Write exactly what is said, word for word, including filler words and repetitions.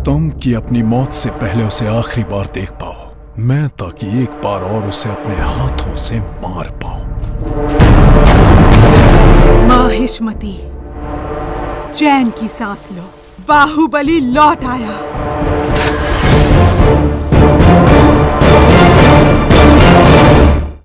तुम कि अपनी मौत से पहले उसे आखिरी बार देख पाओ, मैं ताकि एक बार और उसे अपने हाथों से मार पाऊं। माहिष्मती, चैन की सांस लो, बाहुबली लौट आया।